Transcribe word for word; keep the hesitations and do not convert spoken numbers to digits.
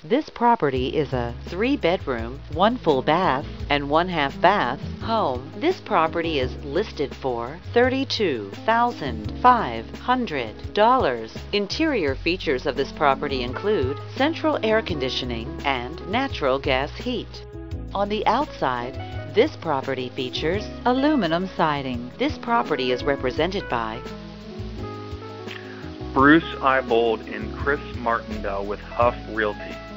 This property is a three-bedroom, one full bath, and one half bath home. This property is listed for thirty-two thousand five hundred dollars. Interior features of this property include central air conditioning and natural gas heat. On the outside, this property features aluminum siding. This property is represented by Bruce Ibold and Chris Martindale with Huff Realty.